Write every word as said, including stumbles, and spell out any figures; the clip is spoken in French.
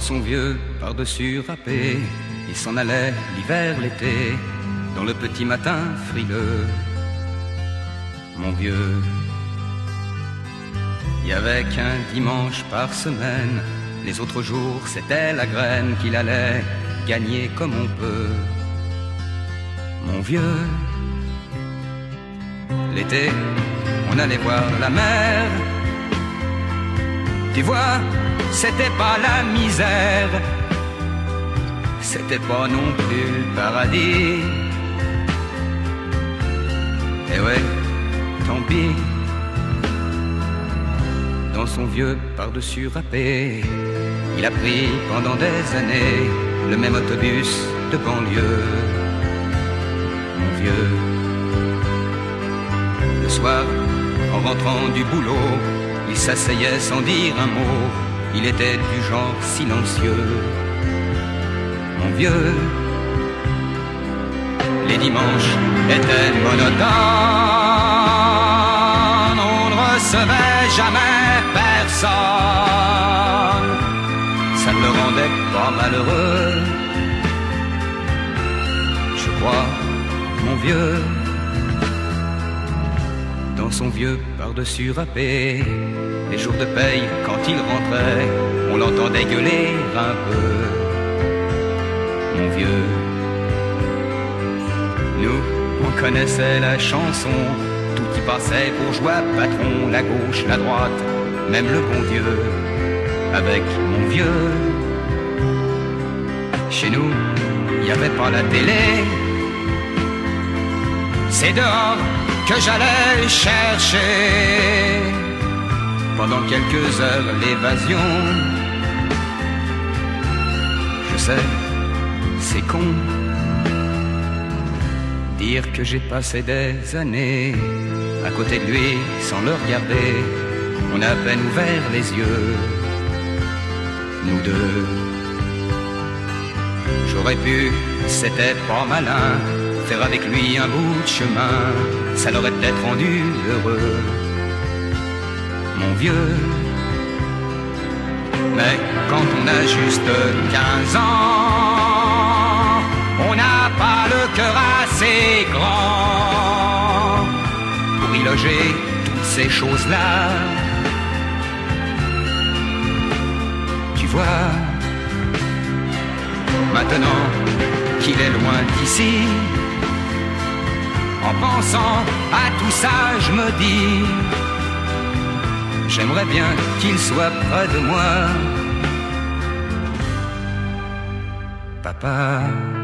son vieux par-dessus râpé, il s'en allait l'hiver, l'été, dans le petit matin frileux. Mon vieux, il y avait qu'un dimanche par semaine, les autres jours c'était la graine qu'il allait gagner comme on peut. Mon vieux, l'été, on allait voir la mer. Tu vois, c'était pas la misère, c'était pas non plus le paradis. Et ouais, tant pis. Dans son vieux par-dessus râpé, il a pris pendant des années le même autobus de banlieue. Mon vieux, le soir, en rentrant du boulot, il s'asseyait sans dire un mot, il était du genre silencieux. Mon vieux, les dimanches étaient monotones, on ne recevait jamais personne, ça ne le rendait pas malheureux. Je crois, mon vieux, dans son vieux par-dessus râpé, les jours de paye, quand il rentrait, on l'entendait gueuler un peu. Mon vieux, nous, on connaissait la chanson, tout y passait, bourgeois, patron, la gauche, la droite, même le bon Dieu, avec mon vieux. Chez nous, il n'y avait pas la télé, c'est dehors que j'allais chercher pendant quelques heures l'évasion. Je sais, c'est con dire que j'ai passé des années à côté de lui sans le regarder. On a à peine ouvert les yeux, nous deux. J'aurais pu, c'était pas malin, faire avec lui un bout de chemin, ça l'aurait peut-être rendu heureux. Mon vieux, mais quand on a juste quinze ans, on n'a pas le cœur assez grand pour y loger toutes ces choses-là. Tu vois, maintenant qu'il est loin d'ici, en pensant à tout ça, je me dis, j'aimerais bien qu'il soit près de moi. Papa.